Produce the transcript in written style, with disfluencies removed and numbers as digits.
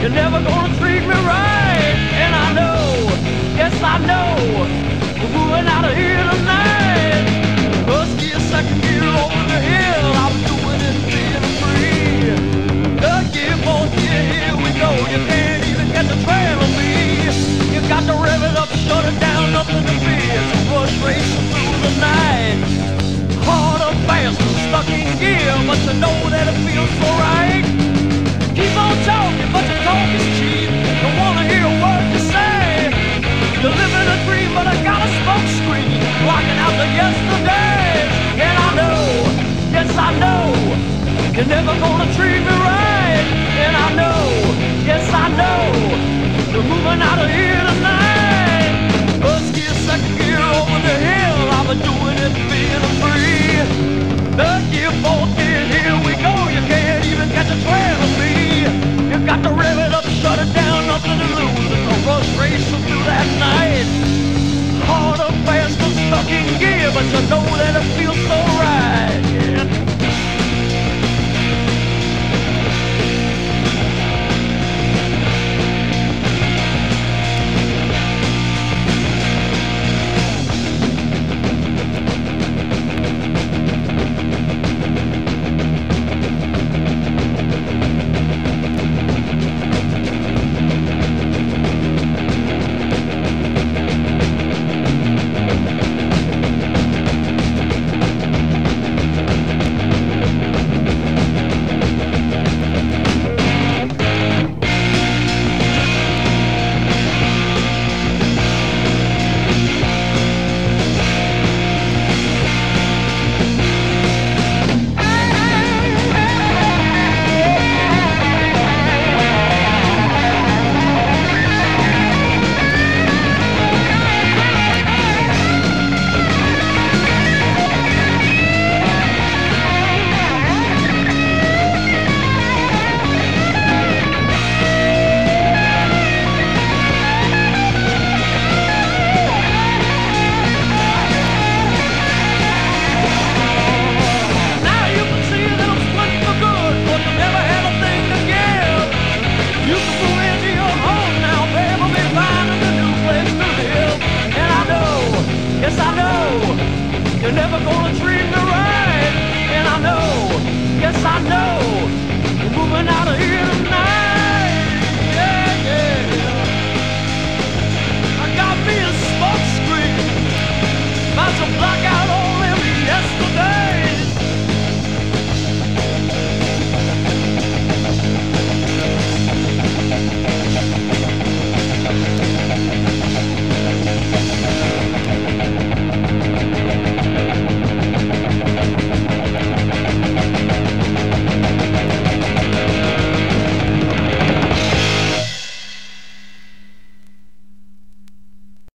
You're never gonna treat me right. And I know, yes I know, we're moving out of here tonight. First gear, second gear, over the hill, I'm doing it feeling free. Third gear, fourth gear, here we go. You can't even get the trail of me. You got to rev it up, shut it down, nothing to fear. It's a rush racing through the night. Hard or fast, stuck in gear, but you know that it feels so right.